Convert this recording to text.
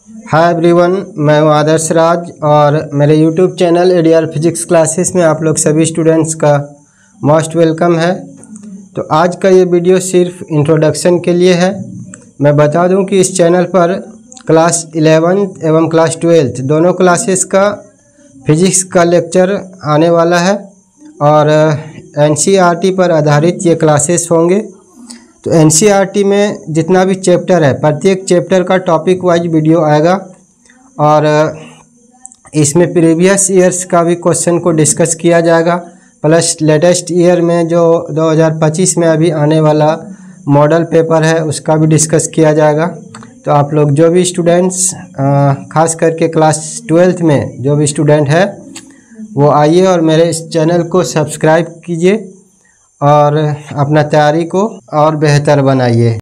Hi everyone, मैं हूं आदर्श राज और मेरे YouTube channel ADR physics classes में आप लोग सभी स्टूडेंट्स का मोस्ट वेलकम है। तो आज का ये वीडियो सिर्फ इंट्रोडक्शन के लिए है। मैं बता दूं कि इस चैनल पर क्लास 11th एवं क्लास 12th दोनों क्लासेस का फिजिक्स का लेक्चर आने वाला है और एनसीईआरटी पर आधारित ये क्लासेस होंगे। तो एनसीईआरटी में जितना भी चैप्टर है, प्रत्येक चैप्टर का टॉपिक वाइज वीडियो आएगा और इसमें प्रीवियस ईयर्स का भी क्वेश्चन को डिस्कस किया जाएगा, प्लस लेटेस्ट ईयर में जो 2025 में अभी आने वाला मॉडल पेपर है उसका भी डिस्कस किया जाएगा। तो आप लोग जो भी स्टूडेंट्स खास करके क्लास 12th में जो भी स्टूडेंट है वो आइए और मेरे इस चैनल को सब्सक्राइब कीजिए और अपना तैयारी को और बेहतर बनाइए।